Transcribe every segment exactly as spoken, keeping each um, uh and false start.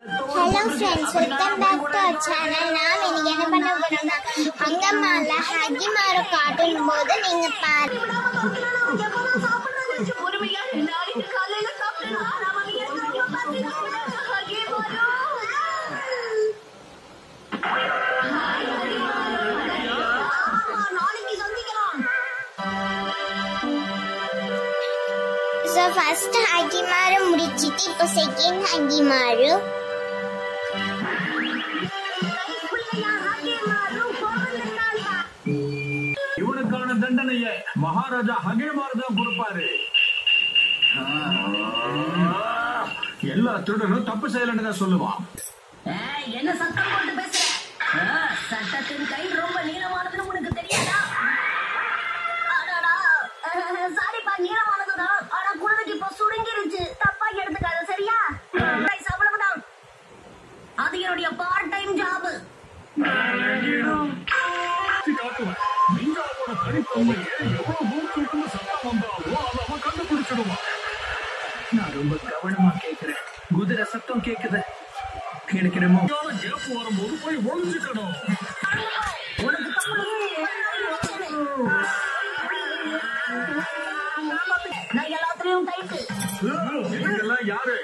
Hello friends, welcome back to our channel. நாம் இன்னைக்கு என்ன பண்ண போறோம்னா ஹங்கம்மால ஹகிமாரு கார்ட்டூன் போது நீங்க பாரு. பொறுமையா நாளைக்கு காலையில சாப்பிடலாம். நாம இங்க பாத்துக்கலாம். ஹகிமாரு. நாளைக்கு சந்திக்கலாம். So first ஹகிமாரு முடிச்சிட்டு இப்போ second ஹகிமாரு இவனுக்கான தண்டனையை மகாராஜா ஹகேமாரு தான் கொடுப்பாரு. எல்லா திருடனும் தப்பு செய்யலன்னு தான் சொல்லுவான். என்ன சத்தம் போட்டு பேசுற? சட்டத்தின் கை ரொம்ப நீளமானதுன்னு உனக்கு தெரியாதா? சாரிப்பா, நீளமானதுதான். ஆனா குழந்தைக்கு இப்ப சுருங்கிருச்சு. தப்பா எடுத்துக்காத, சரியா? அவ்வளவுதான். அது என்னுடைய பார்ட் டைம் ஜாப். நான் ரொம்ப கவனமா கேக்குறேன். குதிரை சத்தம் கேக்குது. எனக்கு வரும்போது போய் ஒழிச்சுக்கணும். நான் எல்லாத்துலயும் டைட்டு. இதெல்லாம் யாரு?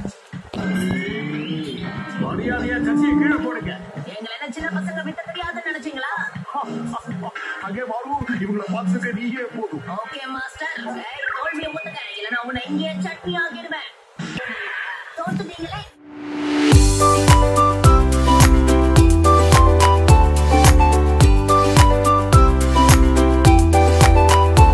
மரியாதையா கட்சியை கீழே போடுங்க. எங்களை என்ன சின்ன பசங்க விட்ட தெரியாதுன்னு நினைச்சீங்களா? அங்கே வரும். இவங்களை பார்த்துக்க நீயே போதும். ஓகே மாஸ்டர், தோல்வியை முத்துக்க, இல்லைன்னா உன்னை இங்கே சட்னி ஆகிடுவேன்.